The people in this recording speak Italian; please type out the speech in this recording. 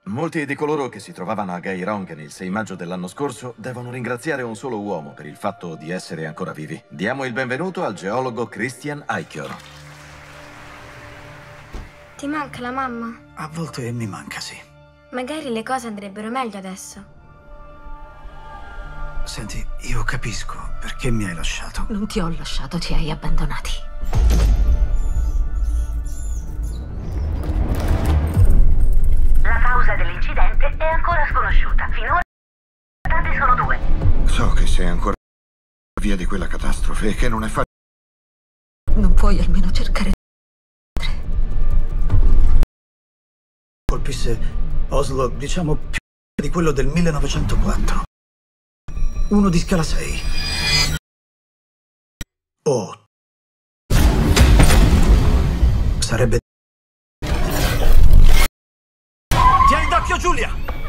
Molti di coloro che si trovavano a Gairongen il 6 maggio dell'anno scorso devono ringraziare un solo uomo per il fatto di essere ancora vivi. Diamo il benvenuto al geologo Christian Eichhorn. Ti manca la mamma? A volte mi manca, sì. Magari le cose andrebbero meglio adesso. Senti, io capisco perché mi hai lasciato. Non ti ho lasciato, ci hai abbandonati. La causa dell'incidente è ancora sconosciuta. Finora i dati sono 2. So che sei ancora via di quella catastrofe e che non è facile. Non puoi almeno cercare Colpisse Oslo, diciamo, più di quello del 1904. Uno di scala 6. Oh. Sarebbe... Tieni d'occhio, Giulia!